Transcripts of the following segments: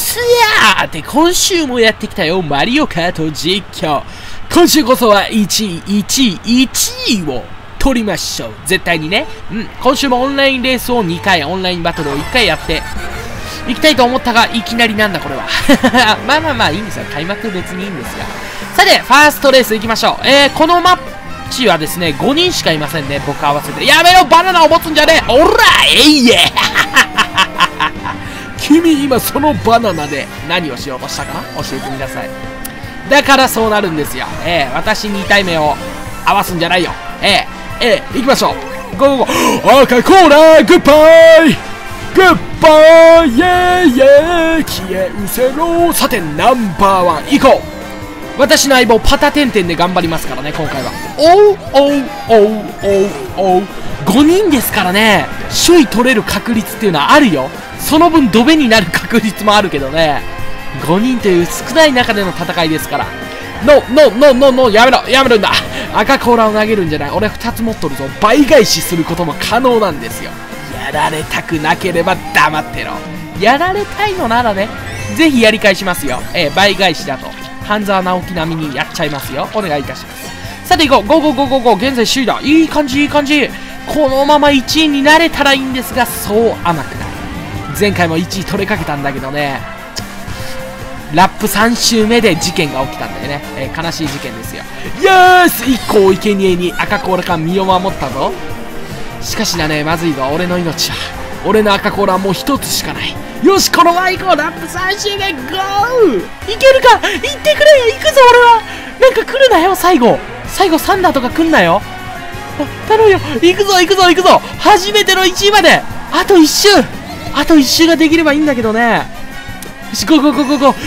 すやーって今週もやってきたよ、マリオカート実況。今週こそは1位を取りましょう。絶対にね。今週もオンラインレースを2回、オンラインバトルを1回やっていきたいと思ったが、いきなりなんだこれは。まあいいんですよ。開幕別にいいんですが。さて、ファーストレースいきましょう。このマッチはですね、5人しかいませんね。僕合わせて。やめろ、バナナを持つんじゃねえ。おら君今そのバナナで何をしようとしたかな、教えてください。だからそうなるんですよ。私に痛い目を合わすんじゃないよ。行きましょう。ゴーゴー。赤コーラグッバイグッバイイェイイェイ消え失せろ。さてナンバーワン行こう。私の相棒パタテンテンで頑張りますからね、今回は。5人ですからね、首位取れる確率っていうのはあるよ。その分ドベになる確率もあるけどね。5人という少ない中での戦いですから。やめるんだ。赤コーラを投げるんじゃない。俺2つ持っとるぞ。倍返しすることも可能なんですよ。やられたくなければ黙ってろ。やられたいのならね、ぜひやり返しますよ。倍返しだと半沢直樹並みにやっちゃいますよ。お願いいたします。さて行こう。ゴーゴー。現在首位だ。いい感じ。このまま1位になれたらいいんですが、そう甘くない。前回も1位取れかけたんだけどね、ラップ3周目で事件が起きたんだよね。悲しい事件ですよ。よーし、1個を生贄に赤コーラから身を守ったぞ。しかしだね、まずいぞ。俺の命は、俺の赤コーラはもう1つしかない。よし、このまま行こう。ラップ3周目ゴー。いけるか。行ってくれよ。行くぞ俺は。なんか来るなよ。最後サンダーとか来んなよ。頼むよ。行くぞ。初めての1位まであと1周ができればいいんだけどね。よし、ゴーゴー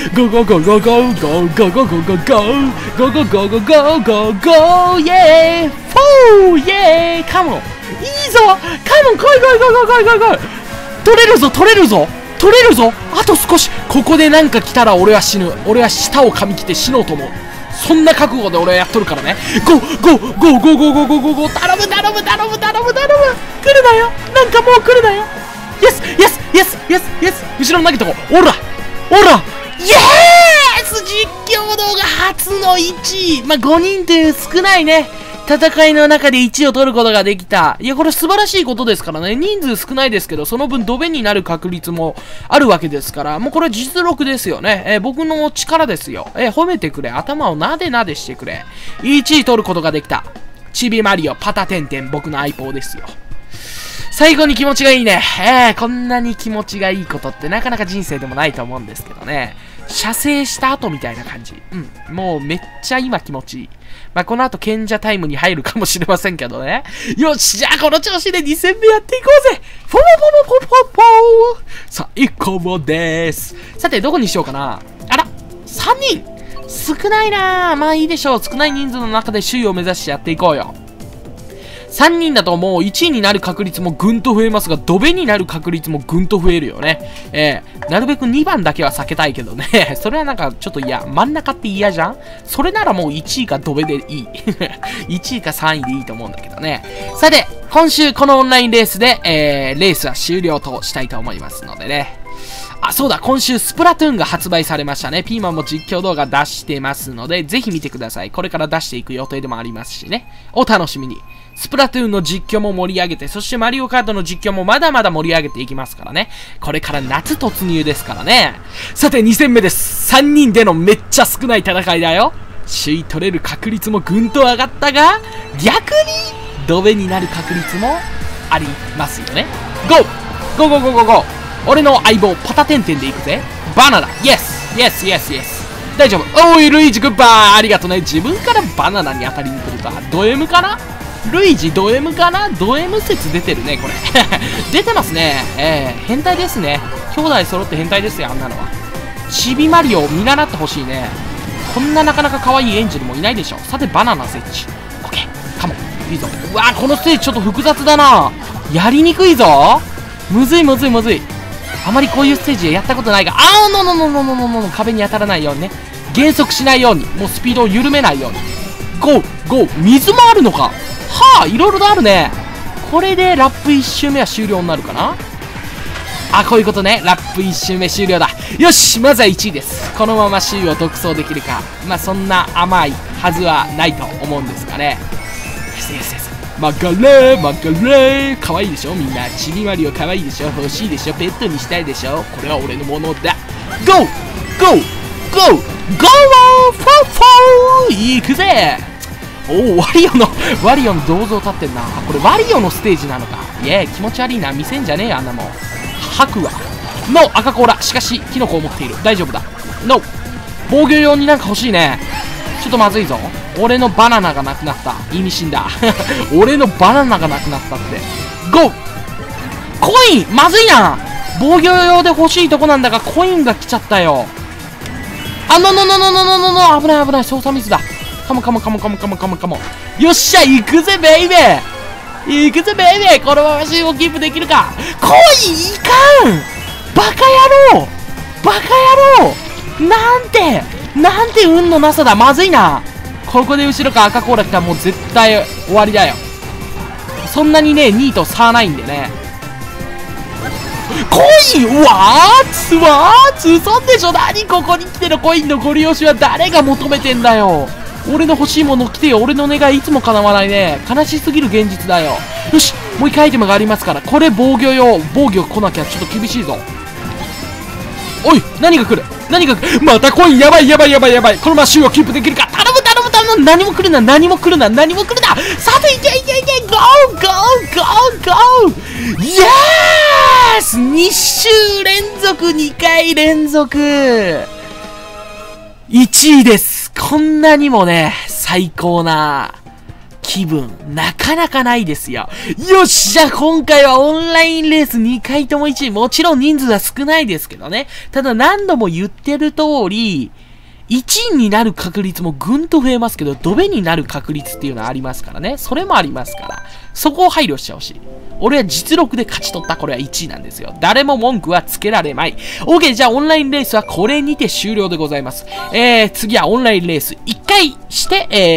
イエーイフォーイエーイカモン。いいぞカモン、来い。取れるぞ。あと少し。ここでなんか来たら俺は死ぬ。俺は舌を噛み切って死のうと思う。そんな覚悟で俺はやっとるからね。ゴー。頼む。来るなよ。なんかもう来るなよ。イエス。後ろに投げとこう。オライエース。実況動画初の1位。5人という少ないね、戦いの中で1位を取ることができた。いや、これ素晴らしいことですからね。人数少ないですけど、その分ドベになる確率もあるわけですから、もうこれは実力ですよね。僕の力ですよ。褒めてくれ。頭をなでしてくれ。1位取ることができた。チビマリオ、パタテンテン、僕の相棒ですよ。最後に気持ちがいいね。こんなに気持ちがいいことってなかなか人生でもないと思うんですけどね。射精した後みたいな感じ。もうめっちゃ今気持ちいい。この後賢者タイムに入るかもしれませんけどね。よし、じゃあこの調子で2戦目やっていこうぜ。ポさあ、1個もです。さて、どこにしようかな。あら、3人少ないなぁ。まあいいでしょう。少ない人数の中で首位を目指してやっていこうよ。3人だともう1位になる確率もぐんと増えますが、ドベになる確率もぐんと増えるよね。なるべく2番だけは避けたいけどね。それはなんかちょっと嫌。真ん中って嫌じゃん。それならもう1位かドベでいい。1位か3位でいいと思うんだけどね。さて、今週このオンラインレースで、レースは終了としたいと思いますのでね。そうだ、今週スプラトゥーンが発売されましたね。ピーマンも実況動画出してますので、ぜひ見てください。これから出していく予定でもありますしね。お楽しみに。スプラトゥーンの実況も盛り上げて、そしてマリオカートの実況もまだまだ盛り上げていきますからね。これから夏突入ですからね。さて、2戦目です。3人でのめっちゃ少ない戦いだよ。首位取れる確率もぐんと上がったが、逆にドベになる確率もありますよね。ゴー。俺の相棒パタテンテンでいくぜ。バナナ。イエス。大丈夫。おい、ルイージグッバー。ありがとね。自分からバナナに当たりに来るとはド M かな。ルイージド M かな。ド M 説出てるね、これ。出てますね。変態ですね。兄弟揃って変態ですよ、あんなのは。チビマリオを見習ってほしいね。こんななかなか可愛いエンジェルもいないでしょ。さて、バナナ設置。オッケー。カモン。いいぞ。うわー、このステージちょっと複雑だな。やりにくいぞ。むずい。あまりこういうステージやったことないが、壁に当たらないようにね。減速しないように。もうスピードを緩めないように。ゴー。水もあるのか。はあ、いろいろとあるね。これでラップ1周目は終了になるかな。 あ、こういうことね。ラップ1周目終了だ。よし、まずは1位です。このまま首位を独走できるか。まあ、そんな甘いはずはないと思うんですがね。マカレー、マカレー。かわいいでしょみんな。ちびまりはかわいいでしょ欲しいでしょペットにしたいでしょこれは俺のものだ。ゴーゴーゴーゴーフォーフォー行くぜ。おお、ワリオの銅像立ってんな。これワリオのステージなのか。いや、気持ち悪いな。見せんじゃねえよ、あんなもん。吐くわ。ノー、赤コーラ。しかし、キノコを持っている。大丈夫だ。ノー。防御用になんか欲しいね。ちょっとまずいぞ。俺のバナナがなくなった。意味深だ。俺のバナナがなくなったって。ゴーコインまずいな。防御用で欲しいとこなんだが、コインが来ちゃったよ。あ、危ない危ない。操作ミスだ。カモ。よっしゃ、行くぜ、ベイベー。このまま首位をキープできるか。コインいかん。バカ野郎。なんて運のなさだ。まずいな。ここで後ろから赤コーラ来たらもう絶対終わりだよ。そんなにね、2位と差ないんでね。コインわーつ嘘でしょ。何ここに来てのコインのご利用しは誰が求めてんだよ。俺の欲しいもの来てよ。俺の願いいつも叶わないね。悲しすぎる現実だよ。よし、もう一回アイテムがありますから。これ防御用。防御来なきゃちょっと厳しいぞ。おい、何が来る。またコインやばい。このまま首位をキープできるか。頼む。何も来るな。さて、いけゴーイエース !2 週連続、2回連続1位です。こんなにもね、最高な気分、なかなかないですよ。よっしゃ、今回はオンラインレース2回とも1位。もちろん人数は少ないですけどね。ただ何度も言ってる通り、1位になる確率もぐんと増えますけど、ドベになる確率っていうのはありますからね。それもありますから。そこを配慮してほしい。俺は実力で勝ち取った。これは1位なんですよ。誰も文句はつけられまい。OK、じゃあオンラインレースはこれにて終了でございます。次はオンラインレース1回して、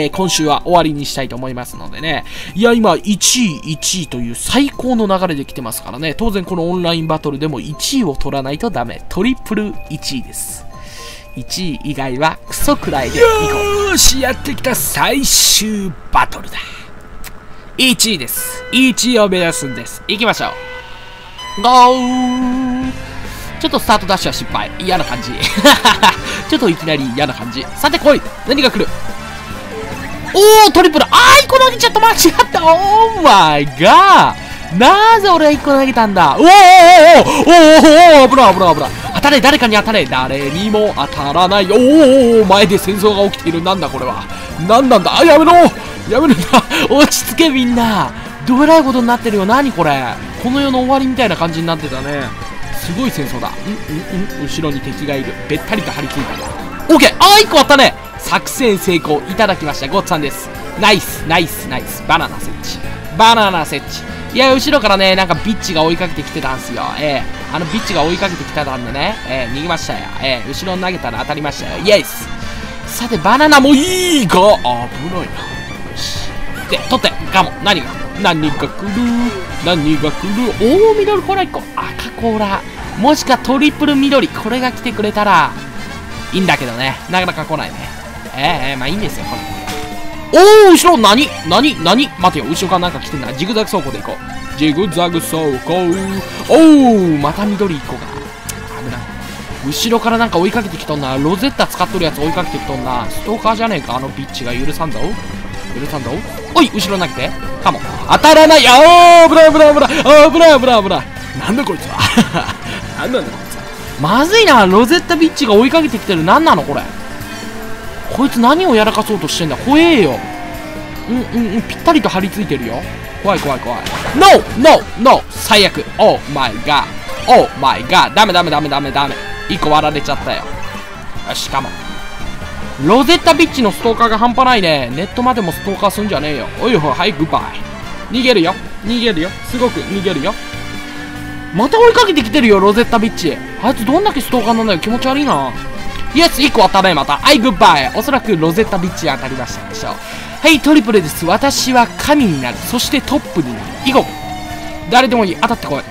今週は終わりにしたいと思いますのでね。いや、今、1位という最高の流れで来てますからね。当然このオンラインバトルでも1位を取らないとダメ。トリプル1位です。1位以外はクソくらいでいこう。よーし、やってきた最終バトルだ。1位です。1位を目指すんです。行きましょう。ゴー。ちょっとスタートダッシュは失敗。嫌な感じ。ちょっといきなり嫌な感じ。さて来い。何が来る。おー、トリプル。1個投げちゃった。間違った。オーマイガー。なぜ俺は1個投げたんだ。おー、危ない。当たれ、誰かに当たれ。誰にも当たらない。前で戦争が起きている。なんだこれは。なんなんだ。やめろんだ。落ち着けみんな。どえらいことになってるよ。何これ。この世の終わりみたいな感じになってたね。すごい戦争だ。後ろに敵がいる。べったりと張り付いた。オッケー。1個あったね。作戦成功いただきました。ゴッツさんです。ナイス。バナナ設置。いや、後ろからね、なんかビッチが追いかけてきてたんすよ。あのビッチが追いかけてきてたんでね、逃げましたよ。後ろに投げたら当たりましたよ。イエス。さて、バナナもいいが、危ないな。よし。で、取って、ガモ。何が来る。おー、緑コーラ1個。赤コーラ。もしかトリプル緑。これが来てくれたら、いいんだけどね。なかなか来ないね。まあいいんですよ、これ。おー、後ろ、何待てよ、後ろからなんか来てんな。ジグザグ走行で行こう。ジグザグ走行。おー、また緑1個が。危ない。後ろからなんか追いかけてきとんな。ロゼッタ使っとるやつ追いかけてきとんな。ストーカーじゃねえか、あのビッチが。許さんぞ。おい、後ろ投げて。かも。当たらない。危ない。なんだこいつは。なんだこいつは。まずいな、ロゼッタビッチが追いかけてきてる。なんなのこれ。こいつ何をやらかそうとしてんだ。怖えよ。ぴったりと張り付いてるよ。怖い。ノー最悪。オーマイガー。ダメ。1個割られちゃったよ。よし、かも。ロゼッタビッチのストーカーが半端ないね。ネットまでもストーカーすんじゃねえよ。おい、はい、グッバイ。逃げるよ。すごく逃げるよ。また追いかけてきてるよ、ロゼッタビッチ。あいつどんだけストーカーなんだよ。気持ち悪いな。イエス、1個当たらない。また。はい、グッバイ。おそらくロゼッタビッチ当たりましたでしょう。はい、トリプルです。私は神になる。そしてトップになる。行こう。誰でもいい。当たってこい。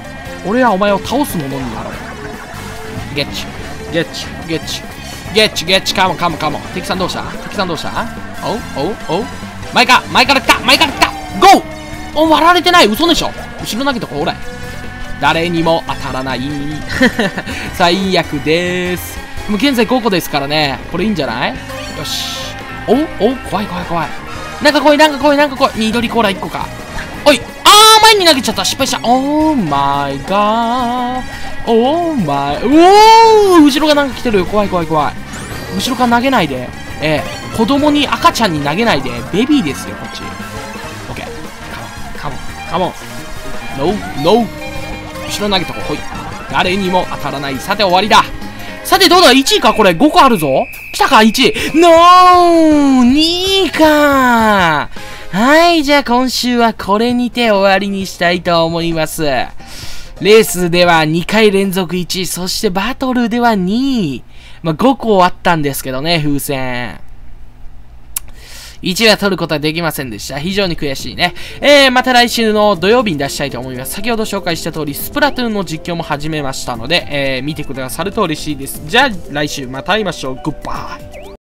俺はお前を倒す者になろう。ゲッチ、ゲッチ、ゲッチ、ゲッチ、ゲッチ、カモン、カモン、カモン。敵さんどうした敵さんどうしたおう、おう、おう。前から来た前から来たゴーお、割られてない嘘でしょ後ろ投げとこ、おらい。誰にも当たらない。最悪でーす。もう現在5個ですからね。これいいんじゃないよし。おう、おう、怖い怖い怖い。なんか来い、なんか来い、なんか来い。緑コーラ1個か。おい、前に投げちゃった。失敗した。オーマイガー。オーマイ、おー後ろがなんか来てるよ。怖い怖い怖い。後ろから投げないで。子供に赤ちゃんに投げないで。ベビーですよ、こっち。オッケー。カモン、カモン、カモン。ノー、ノー。後ろ投げとこ。ほい。誰にも当たらない。さて終わりだ。さてどうだ ?1 位かこれ。5個あるぞ。来たか ?1 位。ノー !2 位かはい、じゃあ今週はこれにて終わりにしたいと思います。レースでは2回連続1位、そしてバトルでは2位。5個あったんですけどね、風船。1位は取ることはできませんでした。非常に悔しいね。また来週の土曜日に出したいと思います。先ほど紹介した通り、スプラトゥーンの実況も始めましたので、見てくださると嬉しいです。じゃあ来週また会いましょう。グッバイ。